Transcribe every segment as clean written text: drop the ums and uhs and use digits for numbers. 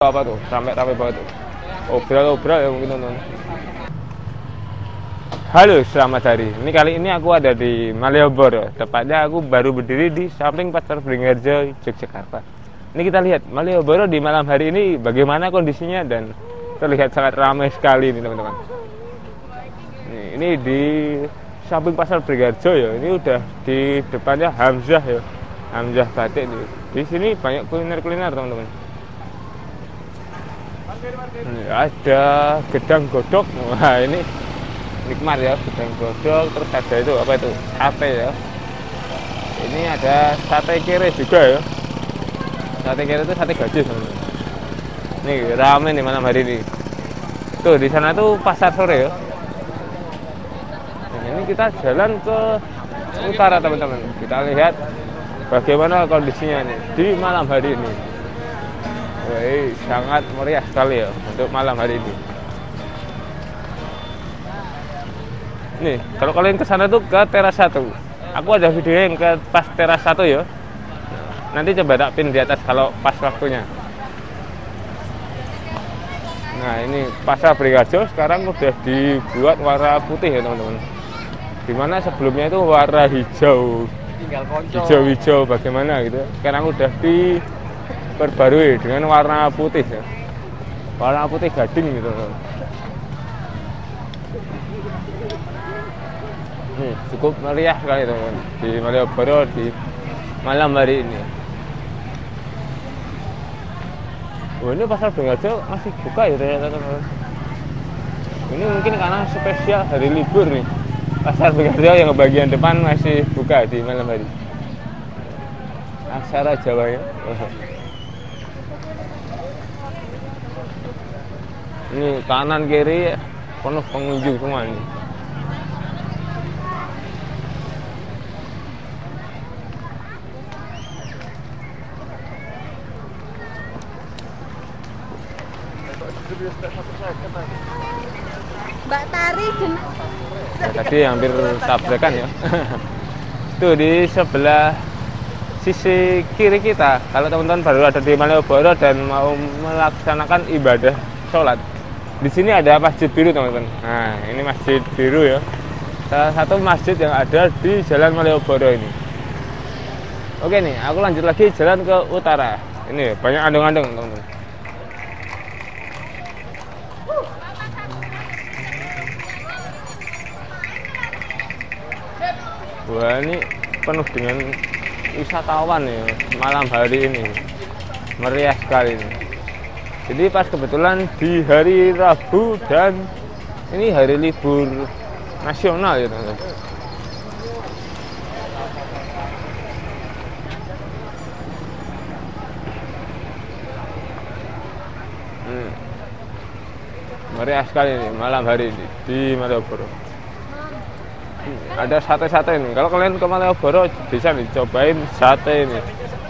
Apa tuh? Sampai rame banget tuh. Obral-obral ya mungkin nonton. Halo, selamat hari. Ini kali ini aku ada di Malioboro. Tepatnya aku baru berdiri di samping Pasar Beringharjo, Yogyakarta. Ini kita lihat Malioboro di malam hari ini bagaimana kondisinya dan terlihat sangat ramai sekali nih teman-teman. Ini di samping Pasar Beringharjo ya. Ini udah di depannya Hamzah ya. Hamzah Batik nih. Di sini banyak kuliner-kuliner teman-teman. Ada gedang godok. Wah, ini nikmat ya, gedang godok. Terus ada itu apa itu? Sate ya. Ini ada sate kere juga ya. Sate kere itu sate gajus teman-teman. Nih rame nih malam hari ini. Tuh di sana tuh pasar sore ya. Nah, ini kita jalan ke utara teman-teman. Kita lihat bagaimana kondisinya nih di malam hari ini. Wih, sangat meriah sekali ya untuk malam hari ini. Nih, kalau kalian ke sana tuh ke teras 1. Aku ada video yang ke pas teras 1 ya. Nanti coba tak pin di atas kalau pas waktunya. Nah, ini Pasar Beringharjo sekarang udah dibuat warna putih ya teman-teman. Dimana sebelumnya itu warna hijau. Tinggal konco. Hijau-hijau bagaimana gitu. Sekarang udah diperbarui dengan warna putih ya. Warna putih gading gitu. Cukup meriah sekali teman-teman di Malioboro di malam hari ini. Oh, ini Pasar Beringharjo masih buka ya ternyata teman-teman. Ini mungkin karena spesial hari libur nih. Pasar Beringharjo yang bagian depan masih buka di malam hari. Aksara Jawa ya. Ini kanan kiri penuh pengunjung semua ini. Mbak Tari Nah, tadi hampir tabrakan ya. Tuh di sebelah sisi kiri kita, kalau teman-teman baru ada di Malioboro dan mau melaksanakan ibadah sholat, di sini ada Masjid Biru teman-teman. Nah, ini Masjid Biru ya, salah satu masjid yang ada di Jalan Malioboro ini. Oke nih, aku lanjut lagi jalan ke utara. Ini banyak andong-andong teman-teman. Wah, ini penuh dengan wisatawan ya malam hari ini, meriah sekali ini. Jadi pas kebetulan di hari Rabu dan ini hari libur nasional ya teman-teman. Meriah sekali nih malam hari ini di Malioboro. Ada sate-sate nih. Kalau kalian ke Malioboro bisa nih cobain sate ini.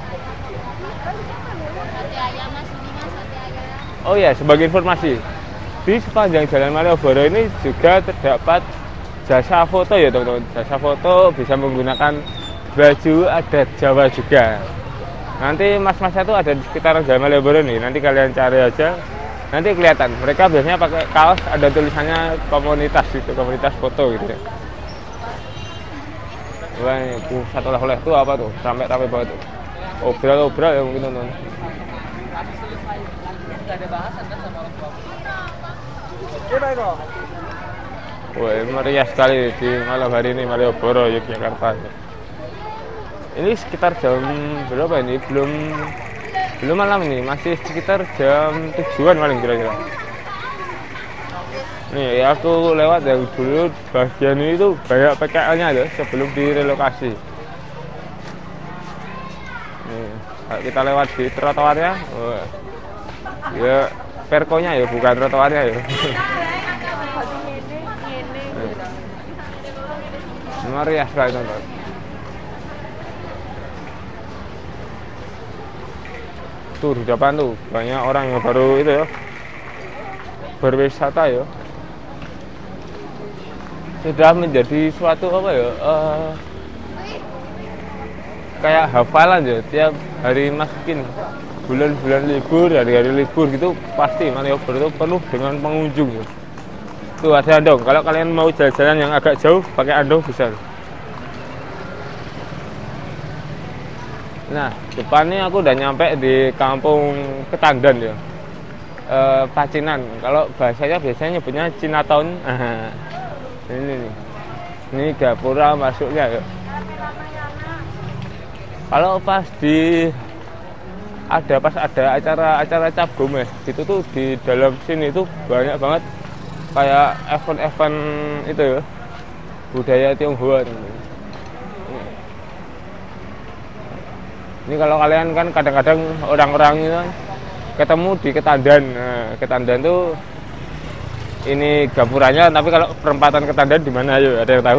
Oh ya, sebagai informasi, di sepanjang Jalan Malioboro ini juga terdapat jasa foto ya teman-teman. Jasa foto bisa menggunakan baju adat Jawa juga. Nanti mas-masnya tuh ada di sekitar Jalan Malioboro nih. Nanti kalian cari aja. Nanti kelihatan. Mereka biasanya pakai kaos ada tulisannya komunitas gitu, komunitas foto gitu ya. Wah, ini pusat oleh-oleh tuh apa tuh? Sampai rame banget tuh. Obral-obral ya mungkin teman-teman. Habis selesai, nggak ada bahasan kan sama orang tua. Wah, meriah sekali di malam hari ini Malioboro, Yogyakarta. Ini sekitar jam berapa ini? Belum malam ini, masih sekitar jam 7-an paling kira-kira. Nih, ya aku lewat yang dulu bagian ini tuh banyak PKL-nya ya sebelum direlokasi. Nih, kita lewat di trotoarnya. Wah. Ya perkonya ya, bukan trotoarnya ya. Meriah sekali teman-teman. Tuh di depan tuh banyak orang yang baru itu ya berwisata ya. Sudah menjadi suatu apa ya, kayak hafalan ya tiap hari masukin bulan-bulan libur, hari-hari libur gitu pasti Malioboro itu penuh dengan pengunjung ya. Tuh ada andong, kalau kalian mau jalan-jalan yang agak jauh pakai andong bisa. Nah, depannya aku udah nyampe di kampung Ketandan ya. Pacinan, kalau bahasanya biasanya nyebutnya Cinatown. Ini nih, ini gapura masuknya ya. Kalau pas ada acara cap gomez itu tuh di dalam sini tuh banyak banget kayak event-event itu ya, budaya Tionghoa. Ini kalau kalian kan kadang-kadang orang-orang itu ketemu di Ketandan. Nah, Ketandan tuh ini gapuranya, tapi kalau perempatan Ketandan di mana ayo? Ada yang tahu?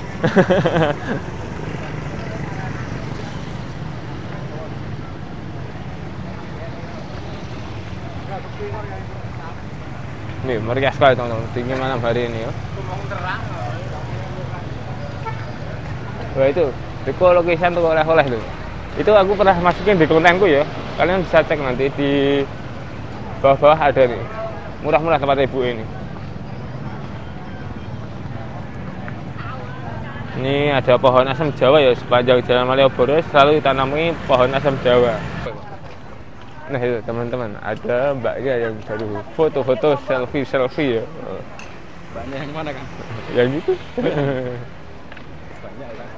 Nih meriah sekali teman-teman, tinggi malam hari ini ya. Wah itu, di location tuh oleh-oleh tuh. Itu aku pernah masukin di kontenku ya. Kalian bisa cek nanti di bawah-bawah ada nih. Murah-murah tempat ibu ini. Ini ada pohon asam Jawa ya, sepanjang jalan Malioboro selalu ditanami pohon asam Jawa. Nah itu teman-teman, ada mbaknya yang baru foto-foto selfie ya. Mbaknya yang mana kan? Yang itu. Banyak kan?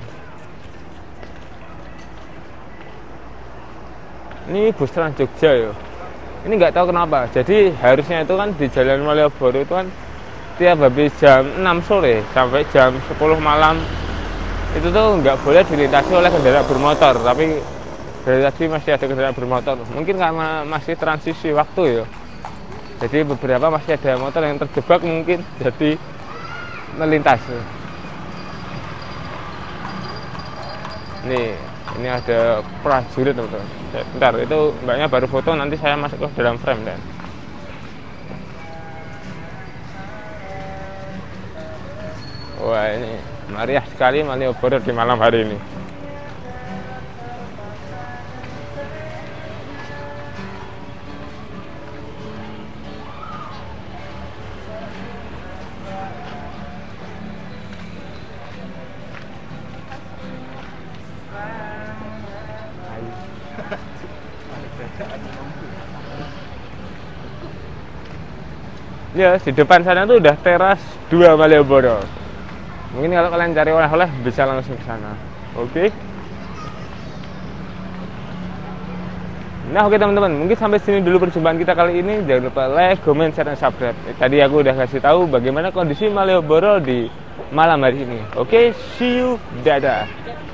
Ini bus Trans Jogja ya. Ini nggak tahu kenapa. Jadi harusnya itu kan di Jalan Malioboro itu kan tiap habis jam 6 sore sampai jam 10 malam itu tuh nggak boleh dilintasi oleh kendaraan bermotor. Tapi dari tadi masih ada kendaraan bermotor. Mungkin karena masih transisi waktu ya. Jadi beberapa masih ada motor yang terjebak mungkin jadi melintas. Ini ada prajurit teman-teman. Bentar, itu mbaknya baru foto, nanti saya masuk ke dalam frame dan. Wah ini meriah sekali Malioboro di malam hari ini. Ya, di depan sana tuh udah teras 2 Malioboro. Mungkin kalau kalian cari oleh-oleh bisa langsung ke sana. Oke. Nah, oke teman-teman, mungkin sampai sini dulu perjumpaan kita kali ini. Jangan lupa like, comment, share, dan subscribe. Tadi aku udah kasih tahu bagaimana kondisi Malioboro di malam hari ini. Oke, see you, dadah.